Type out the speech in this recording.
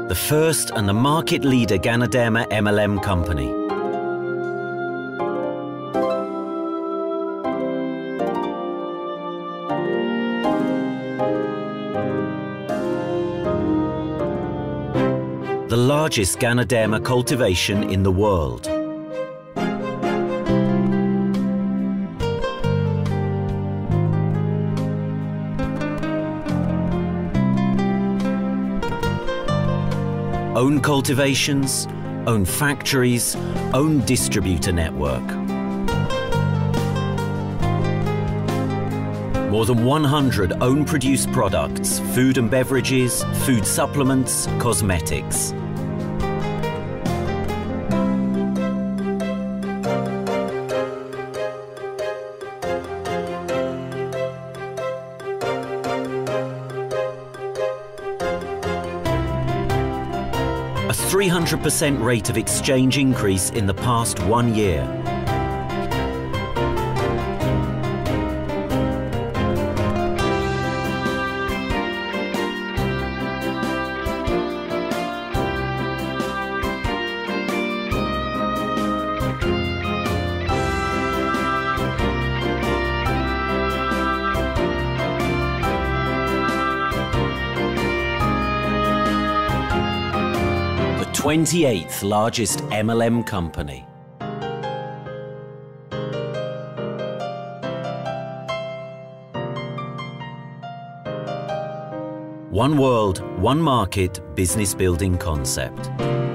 the first and the market leader Ganoderma MLM company. The largest Ganoderma cultivation in the world. Own cultivations, own factories, own distributor network. More than 100 own produced products, food and beverages, food supplements, cosmetics. A 300% rate of exchange increase in the past 1 year. The 28th largest MLM company. One world, one market business building concept.